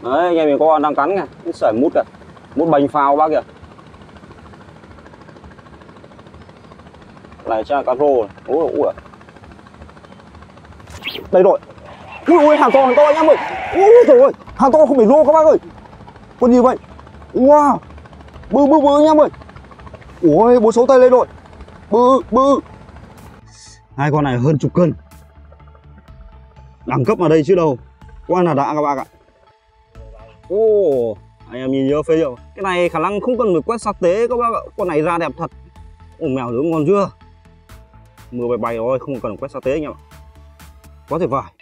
Đấy, anh em mình có con đang cắn kìa, cái sợi mút kìa, mút bành phao bác kìa. Này chắc là cá rô này. Ui. Đây rồi. Ui, hàng to anh em ơi. Ui trời ơi, hàng to không phải rô các bác ơi. Con gì vậy? Wow, bự anh em ơi. Ui, 4-6 tay lên rồi. Bự. Hai con này hơn chục cân. Đẳng cấp ở đây chứ đâu. Quá là đã các bác ạ. Anh em nhìn nhớ phê liệu. Cái này khả năng không cần phải quét sạc tế các bác ạ. Con này ra đẹp thật. Mèo nướng ngon chưa? Mưa bay rồi, không cần quét sạc tế anh em ạ. Quá tuyệt vời.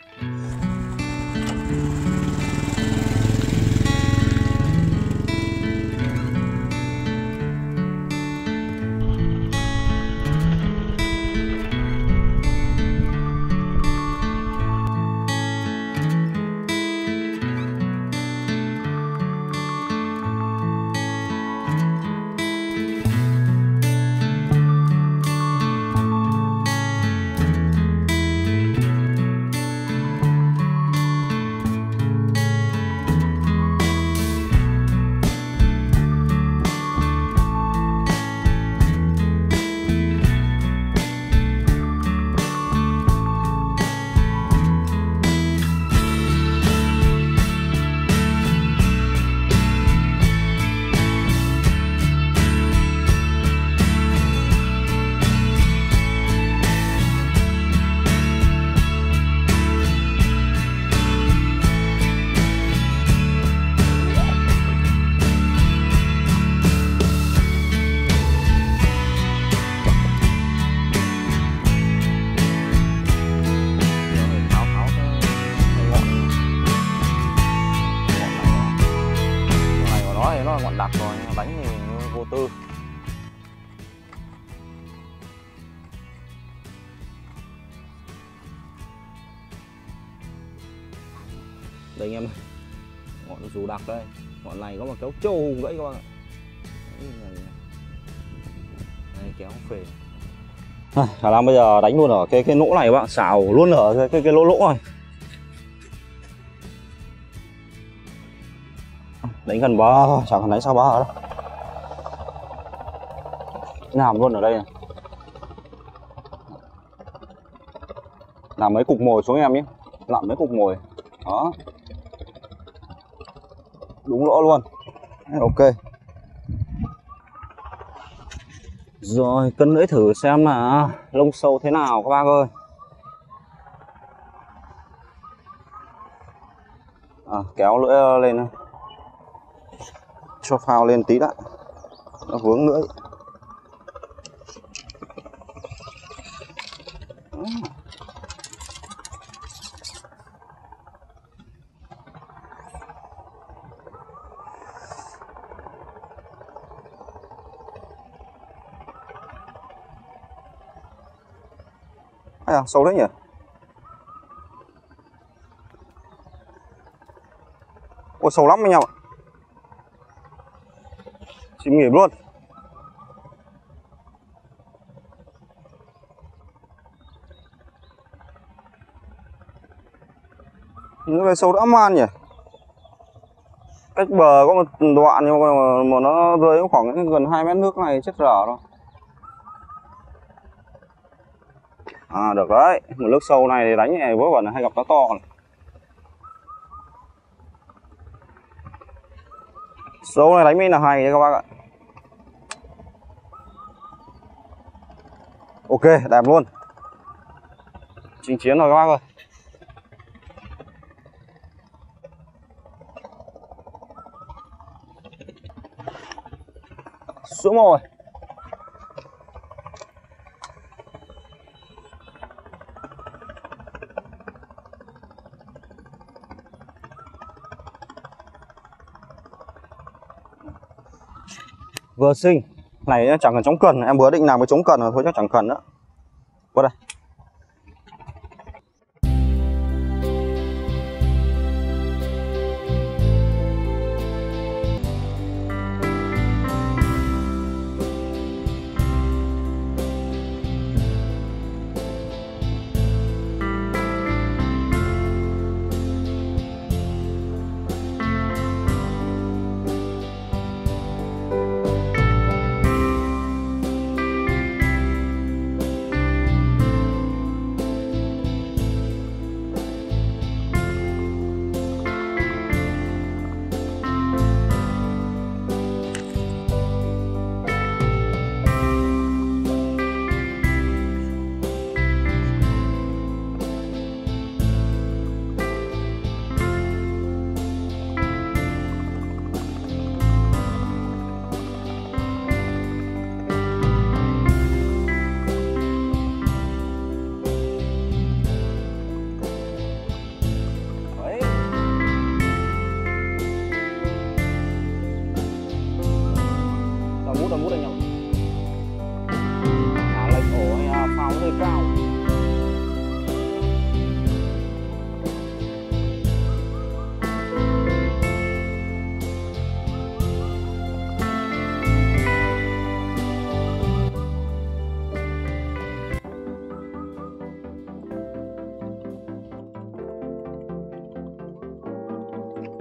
Ngọn đặc rồi, đánh thì vô tư. Đây anh em ơi, ngọn dù đặc đây. Ngọn này có một kéo trâu hùng gãy các bạn ạ. Đây kéo phê. Khả năng bây giờ đánh luôn ở cái lỗ này các bạn, xào luôn ở cái lỗ này. Đánh gần bờ, chẳng cần đánh sao bờ đâu. Làm luôn ở đây này. Làm mấy cục mồi xuống em nhé. Làm mấy cục mồi. Đó. Đúng lỗ luôn. Ok. Rồi cân lưỡi thử xem là lông sâu thế nào các bác ơi. Kéo lưỡi lên. Cho phao lên tí đã. Nó vướng lưỡi. Sâu đấy nhỉ? Ôi sâu lắm anh em ạ. Chìm nghỉm luôn. Những cái sâu dã man nhỉ. Cách bờ có một đoạn nhưng mà nó rơi khoảng gần 2 mét nước này chết dở rồi. Được đấy. Một nước sâu này thì đánh này vớ vẩn hay gặp cá to này. Sâu này đánh mới là hay đấy các bác ạ. Ok, đẹp luôn. Chinh chiến rồi các bác ơi. Xuống rồi. Vừa sinh. Này chẳng cần chống cần, em vừa định làm cái chống cần rồi thôi chắc chẳng cần nữa. Qua đây.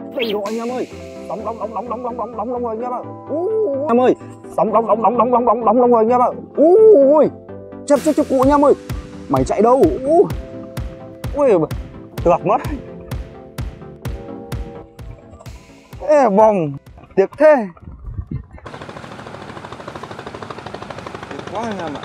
Đây rồi anh em ơi. Đóng rồi anh em ạ. Anh em ơi. Đóng rồi anh em ạ. Ui. Chấp cụ anh em ơi. Mày chạy đâu? Ui. Được mất. Ê bồng. Tiếc thế. Tiếc quá anh em ạ.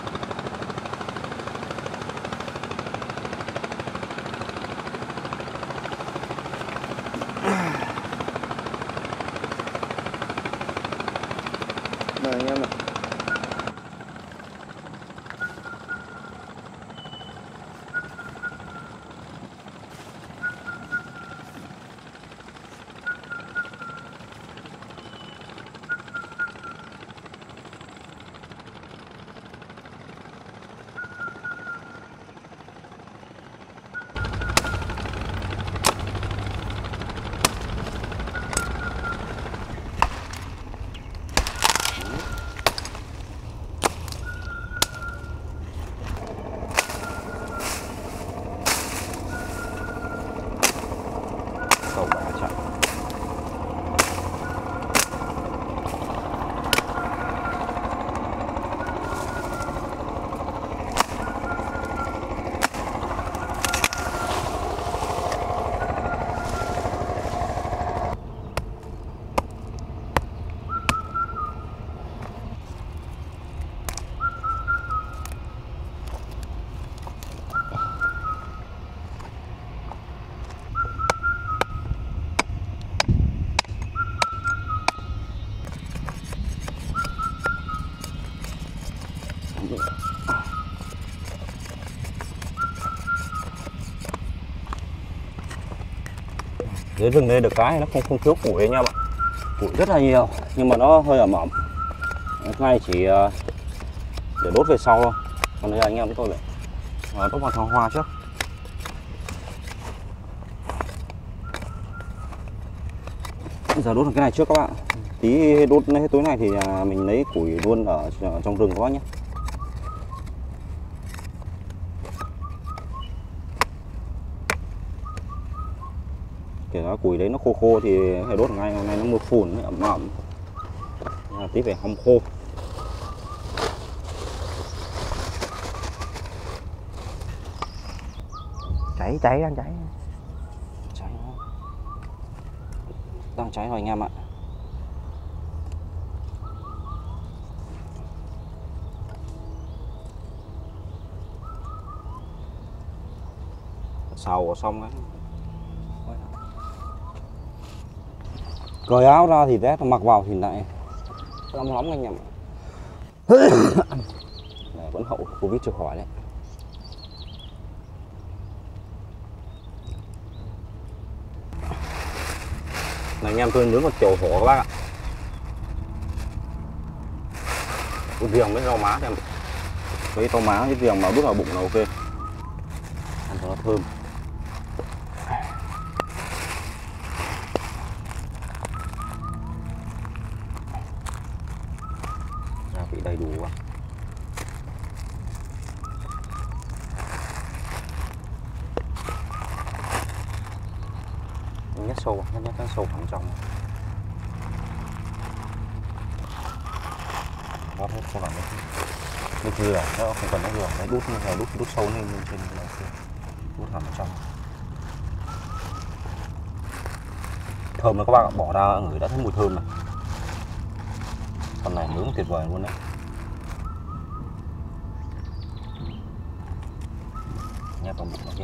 Mời anh em ạ. Dưới rừng đây được cái nó không thiếu củi anh em ạ. Củi rất là nhiều nhưng mà nó hơi ẩm ẩm. Cái này chỉ để đốt về sau thôi. Còn đây anh em chúng tôi lại đốt vào thang hoa trước. Bây giờ đốt cái này trước các bạn. Tí đốt hết tối này thì mình lấy củi luôn ở trong rừng các bác nhé. Kể nó củi đấy nó khô thì phải đốt ngay, hôm nay nó mưa phùn nó ẩm ẩm. Tí phải hong khô. Cháy đang cháy. Cháy đang cháy rồi anh em ạ. Xào xong đấy. Cởi áo ra thì rét, mặc vào thì lại nóng anh em. Này vẫn hậu Covid chưa khỏi đấy. Này anh em tôi nướng một chầu hổ các bác ạ. Đút riềng với rau má xem. Với rau má với riềng mà đút vào bụng là ok. Ăn cho nó thơm. Gia vị đầy đủ quá. Nhét sâu, nhét sâu vào trong. Nó hết sâu vào nước dừa, nó không cần nước dừa, đấy đút sâu lên trên là đút hẳn vào trong. Thơm nó các bạn bỏ ra ngửi đã thấy mùi thơm này. Con này nướng tuyệt vời luôn đấy. Nhét vào bụng nó kia.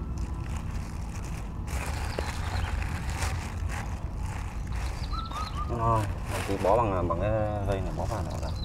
Rồi, thì bó bằng cái dây này, bó vào nó ra.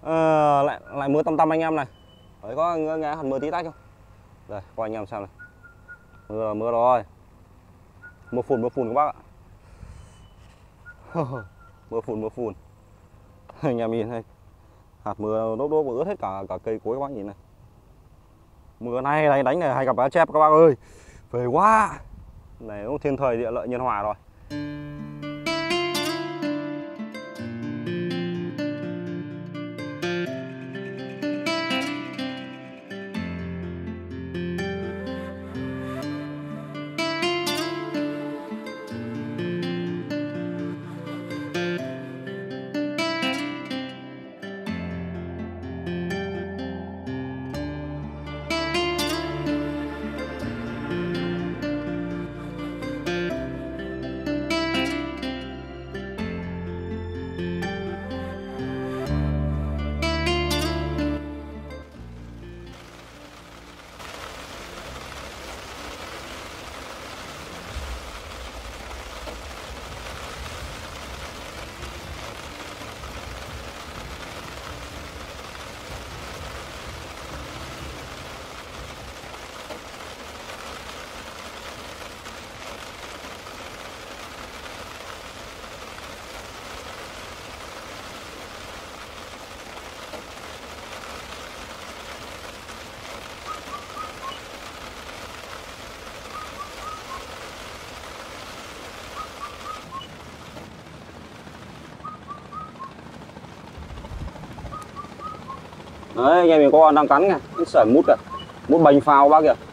Lại mưa tăm tăm anh em này. Đấy, có nghe hẳn mưa tí tách không? Đây, coi anh em xem này. Mưa rồi. Mưa phùn các bác ạ. Mưa phùn. Anh em nhìn thấy hạt mưa đốt và ướt hết cả cây cối các bác nhìn này. Mưa này đánh này hay gặp cá chép các bác ơi. Về quá. Này nó thiên thời địa lợi nhân hòa rồi. Đấy, anh em mình có con đang cắn kìa, cái sợi mút kìa, mút bành phao bác kìa.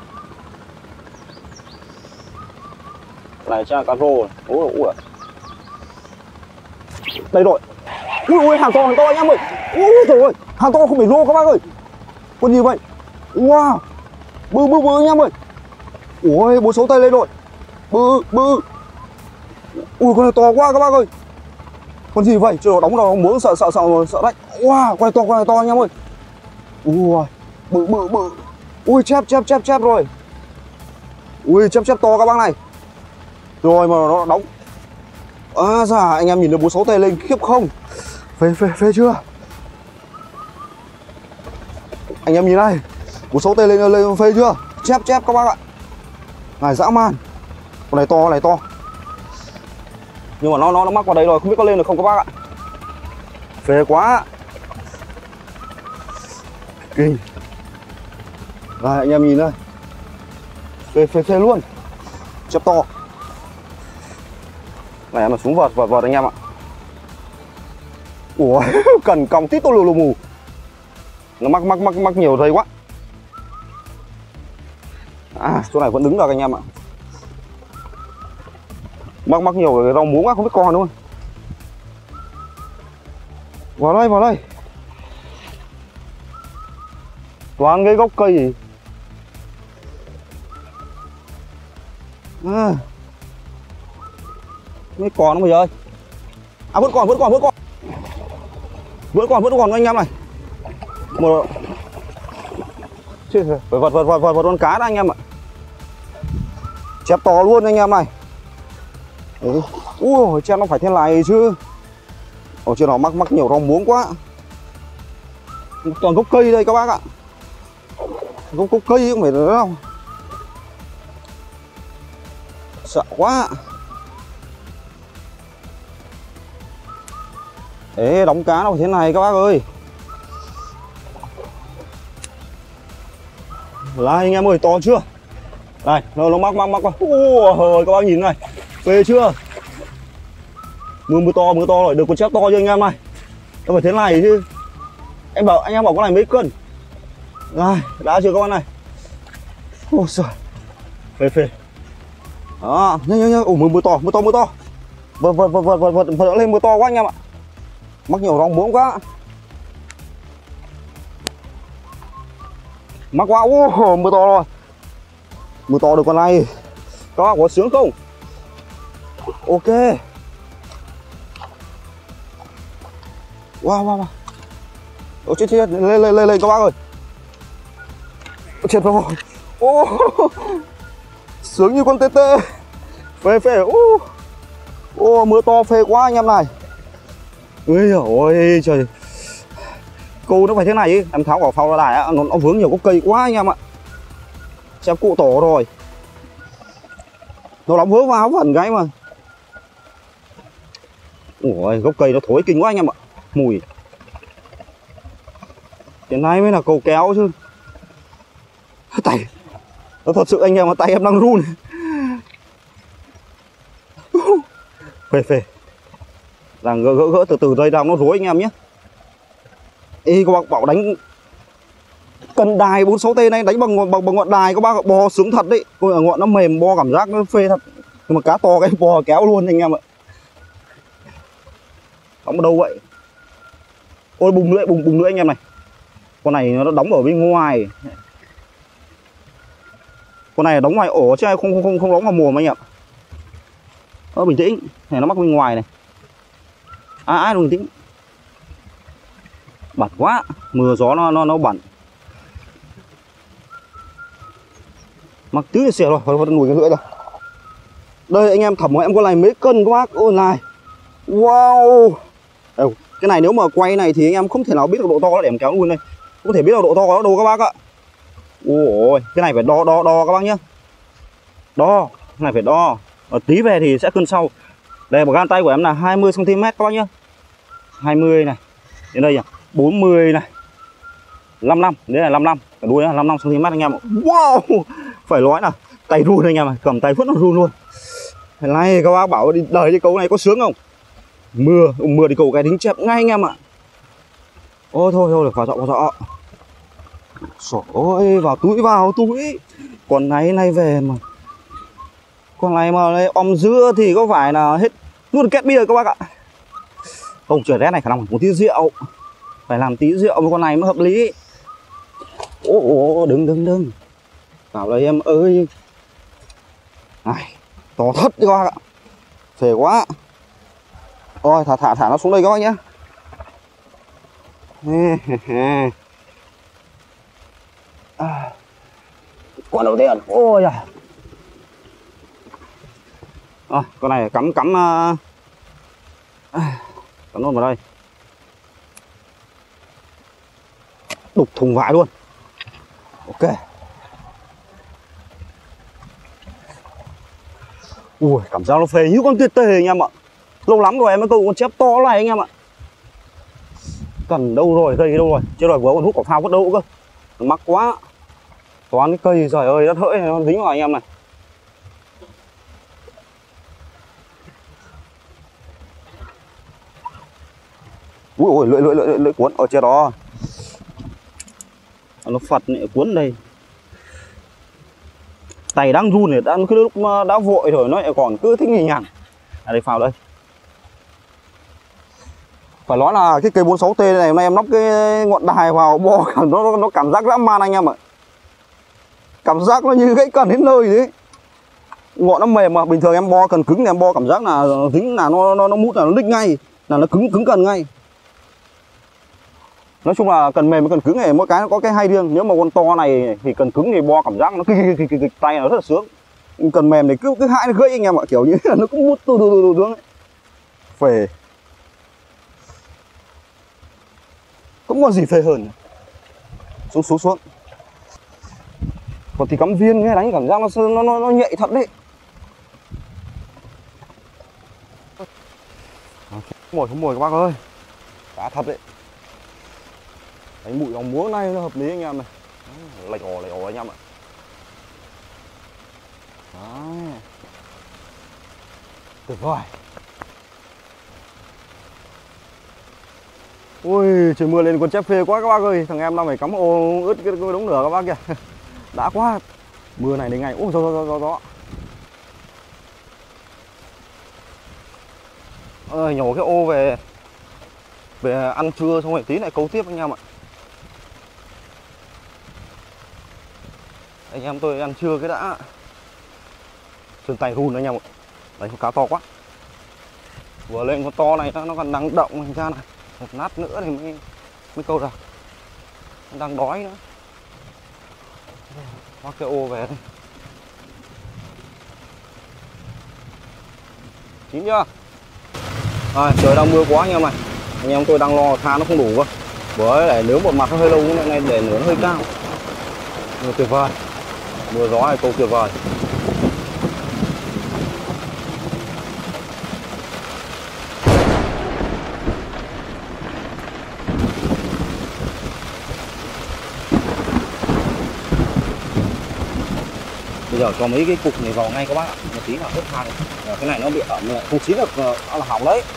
Này chắc là cá rô này. Ui. Đây rồi. Ui, hàng to anh em ơi. Ui trời ơi, hàng to không phải rô các bác ơi. Con gì vậy? Wow. Bự anh em ơi. Ui, bố xấu tay lên rồi. Bự. Ui, con này to quá các bác ơi. Con gì vậy? Trời, đóng đầu muốn sợ đấy. Wow, con này to anh em ơi. Ui, bự. Ui, chép rồi. Ui, chép to các bác này. Rồi mà nó đóng. Dạ, anh em nhìn được bố xấu tay lên khiếp không? Phê chưa? Anh em nhìn này. Bố xấu tay lên phê chưa? Chép các bác ạ. Này dã man. Con này to. Nhưng mà nó mắc vào đấy rồi, không biết có lên được không các bác ạ. Phê quá. Kinh. Đây anh em nhìn đây. Phê luôn. Chép to. Này mà xuống vợt anh em ạ. Ủa, cần còng tít tô lù mù. Nó mắc nhiều dây quá. Chỗ này vẫn đứng được anh em ạ. Mắc nhiều cái rau muống quá không biết con đúng không? Vào đây. Toàn cái gốc cây gì. Mấy con nó bây giờ ơi. Vẫn còn anh em này. Một chứ phải vật con cá đó anh em ạ. Chép to luôn anh em này. Ui, chép nó phải thế này chứ. Trên nó mắc nhiều rau muống quá. Toàn gốc cây đây các bác ạ. Gốc cây không phải nữa đâu. Sợ quá. Ê, đóng cá nó phải thế này các bác ơi. Đây anh em ơi, to chưa? Đây, nó mắc quá. Ôi, các bác nhìn này. Phê chưa? Mưa to rồi, được con chép to cho anh em này. Nó phải thế này chứ. Anh em bảo con này mấy cân. Đây, đã chưa các bạn này. Ôi giời. Phê. Đó, nhanh. Ồ, mưa to. Vợt lên mưa to quá anh em ạ. Mắc nhiều rau muống quá. Mắc quá. Mưa to rồi. Mưa to được con này. Các bác có sướng không? Ok. Wow. Ôi chết, lên các bác ơi. Chết rồi. Sướng như con tê. Phê. Mưa to phê quá anh em này. Ôi trời. câu nó phải thế này ấy. Em tháo quả phao ra đài á, nó vướng nhiều gốc cây quá anh em ạ. Xem cụ tổ rồi. Nó đóng vớ vào phần cái mà. Ủa, gốc cây nó thối kinh quá anh em ạ. Mùi. Hiện nay mới là cầu kéo chứ. Tay. Nó thật sự anh em mà tay em đang run. Phê phê. Đang gỡ từ từ đây đang nó rối anh em nhé. Ê các bác bảo đánh cần đài 46T này đánh bằng ngọn đài các bác bò sướng thật đấy. Ôi, ngọn nó mềm bo cảm giác nó phê thật. Nhưng mà cá to cái bò kéo luôn anh em ạ. Đóng ở đâu vậy? Ôi bùng lưỡi anh em này. Con này nó đóng ở bên ngoài. Con này đóng ngoài ổ chứ không đóng vào mồm anh em. Bình tĩnh, này nó mắc bên ngoài này. Ai bình tĩnh. Bẩn quá, mưa gió nó bẩn. Mắc tí là xỉa rồi, phải đùi cái lưỡi rồi. Đây anh em thẩm của em con này mấy cân các bác. Ôi này. Wow. Cái này nếu mà quay này thì anh em không thể nào biết được độ to nó để em kéo luôn đây. Không thể biết được độ to của nó đâu các bác ạ. Ôi, cái này phải đo các bác nhá. Đo, cái này phải đo. Tí về thì sẽ cân sau. Đây một gan tay của em là 20 cm các bác nhá. 20 này. Đến đây nhỉ. 40 này. 55, đấy là 55. Cái đuôi là 55 cm anh em ạ. Wow. Phải nói là tay run anh em ạ, cầm tay phút nó run luôn. Này các bác bảo đi đời cái câu này có sướng không? Mưa thì câu cái đính chẹp ngay anh em ạ. Ôi thôi được vào dọ. Trời ơi, vào túi. Con này về mà. Con này mà om dưa thì có phải là hết luôn két bia các bác ạ. Không, trời rét này khả năng một tí rượu. Phải làm tí rượu với con này mới hợp lý. Ồ, đừng. Vào đây em ơi. Này, to thật các bác ạ. Phê quá. Ôi, thả nó xuống đây các bác nhé. Con đầu tiên. Ôi à. Con này cắm luôn vào đây. Đục thùng vải luôn. Ok. Ui, cảm giác nó phê như con tuyệt tề anh em ạ. Lâu lắm rồi em mới câu con chép to này anh em ạ. Cần đâu rồi, cây đâu rồi. Chứ rồi vừa còn hút quả phao vứt đâu cơ. Nó mắc quá. Toán cái cây trời ơi đất hỡi nó dính vào anh em này. Ui lưỡi cuốn ở trên đó. Nó phật này cuốn đây. Tay đang run này, đang cái lúc đã vội rồi nó còn cứ thích nhì nhằng. Đây phao đây. Phải nói là cái cây 46T này hôm nay em lắp cái ngọn đài vào bo nó cảm giác dã man anh em ạ. Cảm giác nó như gãy cần đến nơi đấy. Ngọn nó mềm mà bình thường em bo cần cứng thì em bo cảm giác là dính là nó mút là nó đích ngay, là nó cứng cần ngay. Nói chung là cần mềm với cần cứng này mỗi cái nó có cái hay riêng. Nếu mà con to này thì cần cứng thì bo cảm giác nó kịch tay nó rất là sướng. Cần mềm thì cứ hãi nó gãy anh em ạ, kiểu như là nó cũng mút từ xuống ấy. Phê. Cũng còn gì phê hơn. Xuống. Còn thì cắm viên nghe đánh cảm giác nó nhạy thật đấy. Không mồi các bác ơi. Cá thật đấy. Đánh bụi lòng muống này nó hợp lý anh em này. Lệch ổ anh em ạ. Đấy. Tuyệt vời. Ui trời mưa lên con chép phê quá các bác ơi. Thằng em đang phải cắm ô ướt cái đống lửa các bác kìa. Đã quá. Mưa này đến ngày. Ôi gió. Nhổ cái ô về ăn trưa xong rồi tí lại câu tiếp anh em ạ. Anh em tôi ăn trưa cái đã. Chân tay run anh em ạ. Đấy con cá to quá. Vừa lên con to này nó còn đang động thành ra này. Một nát nữa thì mới câu được. Nó đang đói nữa. Khoác cái ô về đây. Chín chưa? Trời đang mưa quá anh em này. Anh em tôi đang lo than nó không đủ cơ. Với lại nướng một mặt nó hơi lâu, nhưng này để nướng hơi cao. Mưa tuyệt vời, mưa gió này câu tuyệt vời. Bây giờ cho mấy cái cục này vào ngay các bác ạ, một tí là hết than. Cái này nó bị ẩm lại không chín được, nó là hỏng đấy.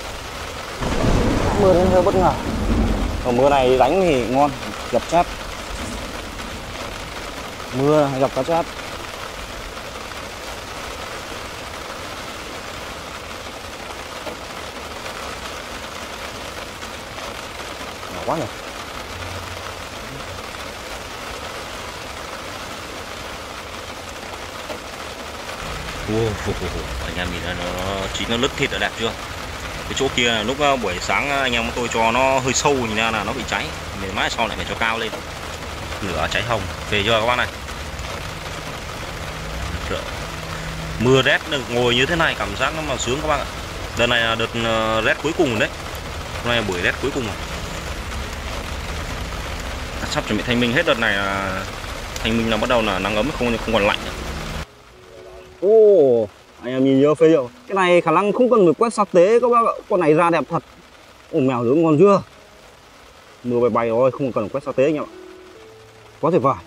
Mưa đến hơi bất ngờ. Còn mưa này đánh thì ngon, gặp chép. Mưa gặp cá chép. Nhỏ quá nhỉ. Anh em nhìn nó chín, nó lứt thịt là đẹp chưa? Cái chỗ kia lúc buổi sáng anh em tôi cho nó hơi sâu nhìn ra là nó bị cháy, để mãi sau lại phải cho cao lên, lửa cháy hồng về chưa các bác này. Mưa rét được ngồi như thế này cảm giác nó mà sướng các bác ạ. Đợt này là đợt rét cuối cùng rồi đấy, hôm nay là buổi rét cuối cùng rồi. Sắp chuẩn bị thanh minh, hết đợt này là thanh minh là bắt đầu là nắng ấm, không còn lạnh nữa. Ô, anh em nhìn nhớ phê chưa? Cái này khả năng không cần phải quét sạc tế các bác ạ. Con này ra đẹp thật. Ồ, mèo nướng ngon chưa? Mưa bay bay rồi, không cần quét sạc tế anh em ạ. Quá tuyệt vời.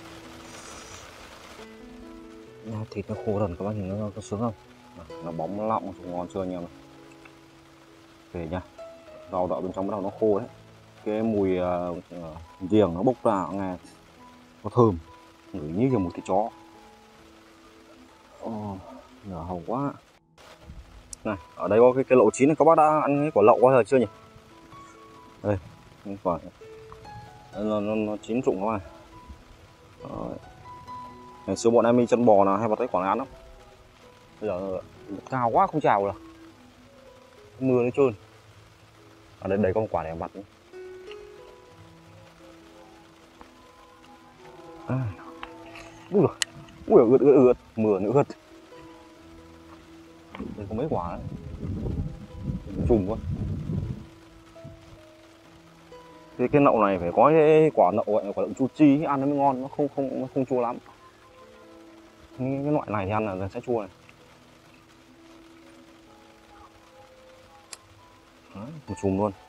Thịt nó khô dần các bác nhìn nó có sướng không? Nó bóng lọng, ngon chưa anh em ạ. Về nha. Rau đậu bên trong bắt đầu nó khô đấy. Cái mùi giềng nó bốc ra nghe có thơm, ngửi như kiểu một cái chó. Nở hồng quá. Này, ở đây có cái lẩu chín này, các bác đã ăn cái quả lậu bao giờ chưa nhỉ? Đây, cái quả nó chín rụng các bạn. Ngày xưa bọn em đi chân bò là hay bắt cái quả này ăn lắm. Bây giờ cao quá không trào được. Mưa nó trơn. Ở đây có một quả này vặt. Ui giời. Ui ướt, mưa nữa ướt. Đây có mấy quả đấy. Trùm quá. Thế cái nậu này phải có cái quả nậu gọi là quả nậu chu chi, ăn nó mới ngon, nó không chua lắm. Cái loại này thì ăn là sẽ chua này. Đấy, một chùm luôn.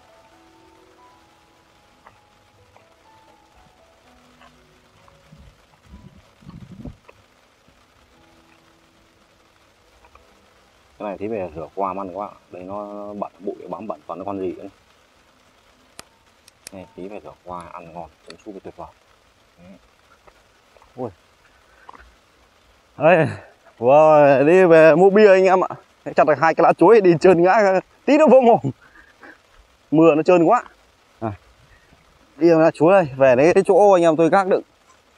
Cái này thì về rửa qua ăn quá, đây nó bẩn bụi bám bẩn toàn nó con gì đấy. Này tí về rửa qua ăn ngon, trứng su tuyệt vời. Ui. Đây, wow, đi về mua bia anh em ạ. Chặt được 2 cái lá chuối đi trơn ngã tí nữa vô mồm. Mưa nó trơn quá. Đi lá chuối đây, về đấy cái chỗ anh em tôi gác đựng.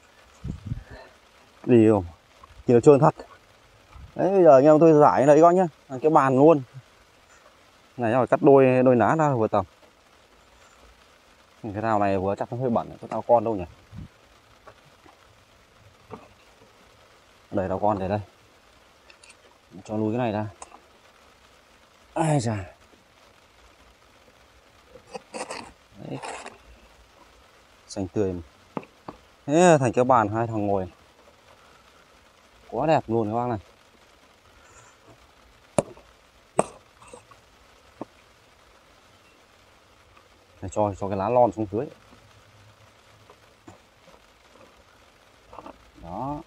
Đi không? Thì nó trơn thật. Đấy bây giờ anh em tôi giải lấy coi nhá, cái bàn luôn. Này rồi cắt đôi ná ra vừa tầm. Cái nào này vừa chắc nó hơi bẩn, có tao con đâu nhỉ? Đẩy tao con để đây. Cho lùi cái này ra. Ai da. Đấy. Xanh tươi. Thế thành cái bàn 2 thằng ngồi. Quá đẹp luôn các bác này. Này cho cái lá lon xuống dưới. Đó.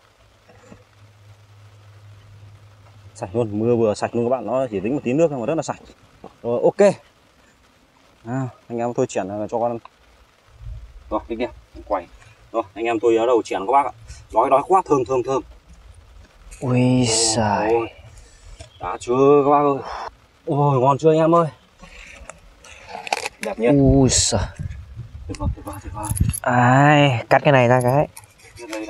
Sạch luôn, mưa vừa sạch luôn các bạn, nó chỉ dính một tí nước thôi mà rất là sạch. Rồi ok. Anh em tôi chèn cho con. Rồi cái kia, quay. Rồi anh em tôi ở đầu chèn các bác ạ. Đói quá, thơm. Ui giời. Đã chưa các bác ơi. Ôi ngon chưa anh em ơi. Đẹp nhé. Ui giời. Tuyệt vời. Ai, cắt cái này ra cái. Đây.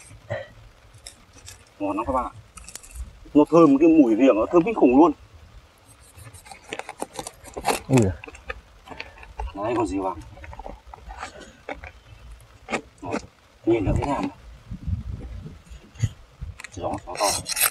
Ngon lắm các bạn ạ. Nó thơm, cái mùi riềng nó thơm kinh khủng luôn. Ui giời. Đấy còn gì vào. Nhìn được cái nào. Gió to.